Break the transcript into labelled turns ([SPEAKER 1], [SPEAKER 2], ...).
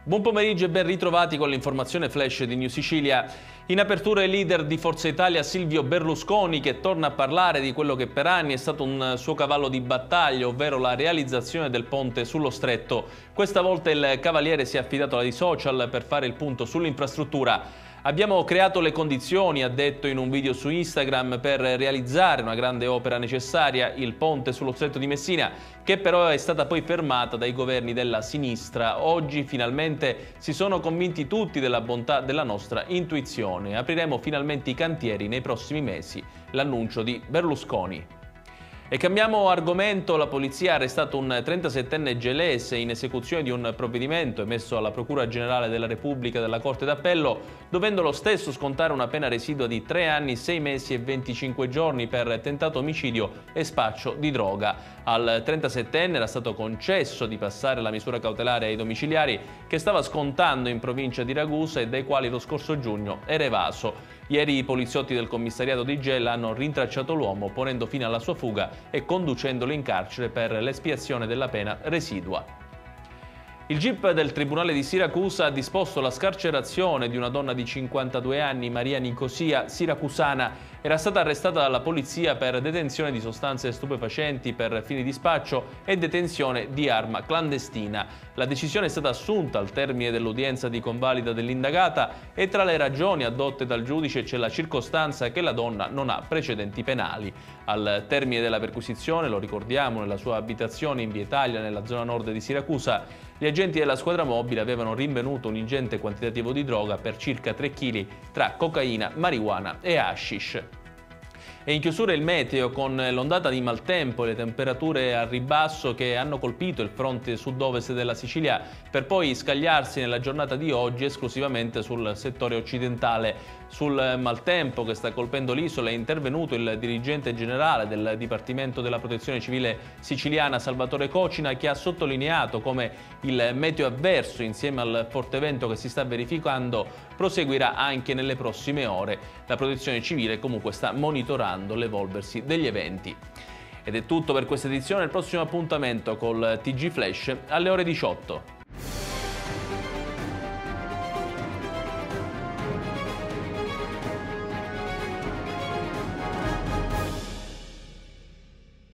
[SPEAKER 1] Buon pomeriggio e ben ritrovati con l'informazione flash di New Sicilia. In apertura il leader di Forza Italia Silvio Berlusconi, che torna a parlare di quello che per anni è stato un suo cavallo di battaglia, ovvero la realizzazione del ponte sullo Stretto. Questa volta il cavaliere si è affidato ai social per fare il punto sull'infrastruttura. Abbiamo creato le condizioni, ha detto in un video su Instagram, per realizzare una grande opera necessaria, il ponte sullo Stretto di Messina, che però è stata poi fermata dai governi della sinistra. Oggi finalmente si sono convinti tutti della bontà della nostra intuizione. Apriremo finalmente i cantieri nei prossimi mesi. L'annuncio di Berlusconi. E cambiamo argomento. La polizia ha arrestato un 37enne gelese in esecuzione di un provvedimento emesso alla Procura Generale della Repubblica della Corte d'Appello, dovendo lo stesso scontare una pena residua di 3 anni, 6 mesi e 25 giorni per tentato omicidio e spaccio di droga. Al 37enne era stato concesso di passare la misura cautelare ai domiciliari che stava scontando in provincia di Ragusa e dai quali lo scorso giugno era evaso. Ieri i poliziotti del commissariato di Gela hanno rintracciato l'uomo, ponendo fine alla sua fuga e conducendolo in carcere per l'espiazione della pena residua. Il GIP del Tribunale di Siracusa ha disposto la scarcerazione di una donna di 52 anni, Maria Nicosia, siracusana. Era stata arrestata dalla polizia per detenzione di sostanze stupefacenti per fini di spaccio e detenzione di arma clandestina. La decisione è stata assunta al termine dell'udienza di convalida dell'indagata e tra le ragioni addotte dal giudice c'è la circostanza che la donna non ha precedenti penali. Al termine della perquisizione, lo ricordiamo, nella sua abitazione in Via Italia, nella zona nord di Siracusa, gli agenti della squadra mobile avevano rinvenuto un ingente quantitativo di droga per circa 3 kg tra cocaina, marijuana e hashish. E in chiusura il meteo, con l'ondata di maltempo e le temperature a ribasso che hanno colpito il fronte sud-ovest della Sicilia per poi scagliarsi nella giornata di oggi esclusivamente sul settore occidentale. Sul maltempo che sta colpendo l'isola è intervenuto il dirigente generale del Dipartimento della Protezione Civile siciliana Salvatore Cocina, che ha sottolineato come il meteo avverso, insieme al forte vento che si sta verificando, proseguirà anche nelle prossime ore. La Protezione Civile comunque sta monitorando l'evolversi degli eventi. Ed è tutto per questa edizione. Il prossimo appuntamento col TG Flash alle ore 18.